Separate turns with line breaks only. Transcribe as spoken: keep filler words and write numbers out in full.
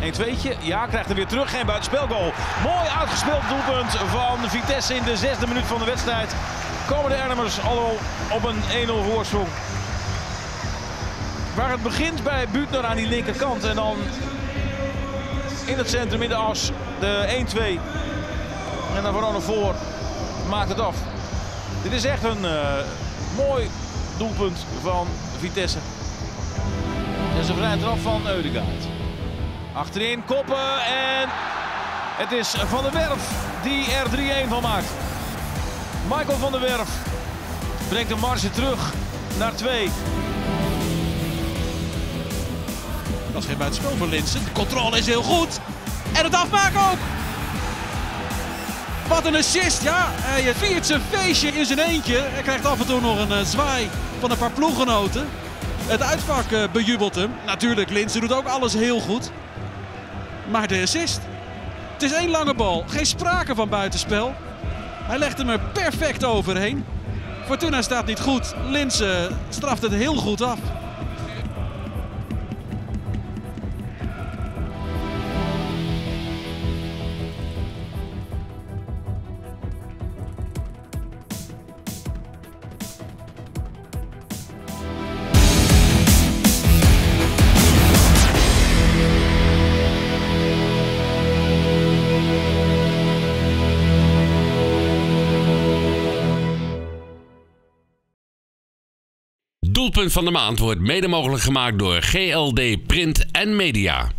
een tweetje. Ja, krijgt er weer terug. Geen buitenspelgoal. Mooi uitgespeeld doelpunt van Vitesse in de zesde minuut van de wedstrijd. Komen de Ernemers al op een één nul voorsprong. Waar het begint bij Büttner aan die linkerkant. En dan in het centrum in de as de één twee. En dan vooral naar voor maakt het af. Dit is echt een uh, mooi doelpunt van Vitesse. Dit is een vrije trap van Ødegaard. Achterin koppen en het is Van der Werf die er drie een van maakt. Michael van der Werf brengt de marge terug naar twee.
Dat is geen buitenspel voor Linssen. De controle is heel goed. En het afmaken ook. Wat een assist, ja. Hij viert zijn feestje in zijn eentje. Hij krijgt af en toe nog een uh, zwaai van een paar ploeggenoten. Het uitvak uh, bejubelt hem. Natuurlijk, Linssen doet ook alles heel goed. Maar de assist. Het is één lange bal. Geen sprake van buitenspel. Hij legt hem er perfect overheen. Fortuna staat niet goed. Linssen straft het heel goed af.
Doelpunt van de maand wordt mede mogelijk gemaakt door G L D Print en Media.